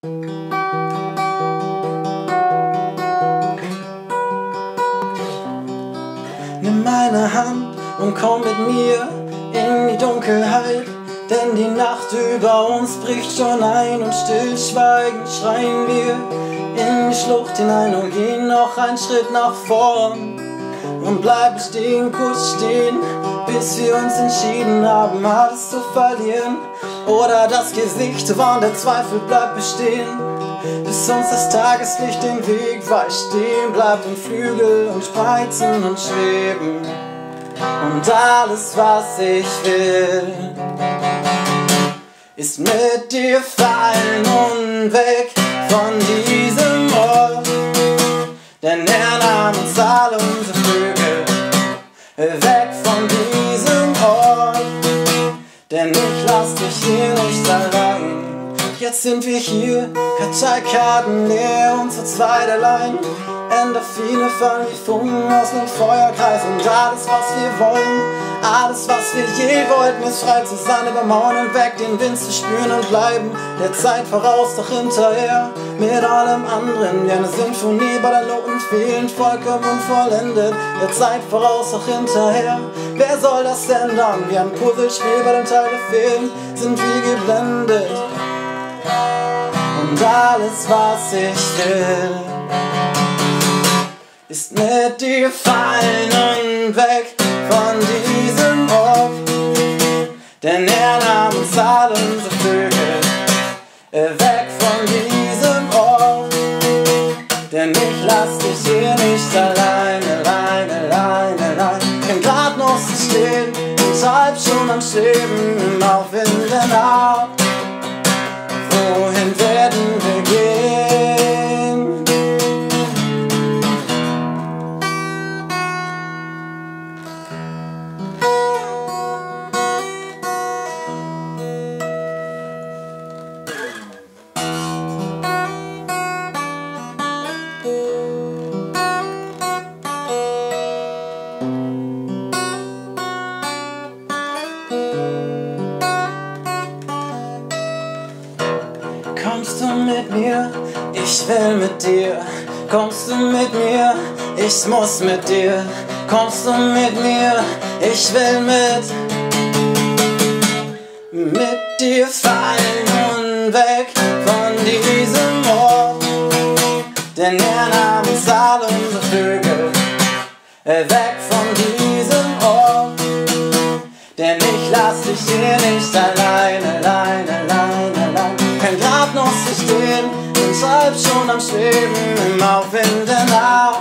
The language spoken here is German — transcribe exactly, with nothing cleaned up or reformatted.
Nimm meine Hand und komm mit mir in die Dunkelheit, denn die Nacht über uns bricht schon ein und stillschweigend schreien wir in die Schlucht hinein und gehen noch einen Schritt nach vorn und bleiben stehen, kurz stehen, bis wir uns entschieden haben, alles zu verlieren oder das Gesicht zu wahren. Der Zweifel bleibt bestehen, bis uns das Tageslicht den Weg weist. Stehen bleibt im Flügel und spreizen und schweben und alles, was ich will, ist mit dir fallen und weg von diesem Ort, denn er nahm uns alle unsere Flügel, weg von diesem Ort, denn ich lass dich hier nicht allein. Jetzt sind wir hier, Karteikarten leer, und zu zweit allein. Endorphine fallen wie Funken aus dem Feuerkreis und alles, was wir wollen, alles, was wir je wollten, ist frei zu sein, über Mauern hinweg, den Wind zu spüren und bleiben der Zeit voraus, doch hinterher mit allem anderen, wie eine Symphonie, bei der Noten fehlen, vollkommen unvollendet, der Zeit voraus, doch hinterher. Wer soll das ändern? Wie ein Puzzlespiel, bei dem Teile fehlen, sind wir geblendet. Und alles, was ich will, ist mit dir fallen und weg von diesem Ort, denn er nahm uns alle unsere Vögel, weg von diesem Ort, denn ich lass dich hier nicht allein, allein, allein, allein. Kein Grad noch zu stehen und halb schon am Schweben im aufwindenden Ab. Wohin werden wir gehen? Kommst du mit mir? Ich will mit dir. Kommst du mit mir? Ich muss mit dir. Kommst du mit mir? Ich will mit mit dir fallen und weg von diesem Ort, denn er nahm uns alle unsere Vögel, weg von diesem Ort, denn ich lass dich hier nicht allein, allein, allein, allein. Kein Grab noch zu stehen und halb schon am Schweben im aufwindenden Ab.